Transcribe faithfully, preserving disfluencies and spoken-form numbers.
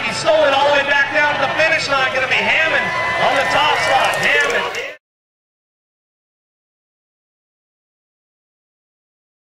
He stole it all the way back down to the finish line. Going to be Hammond on the top slot. Hammond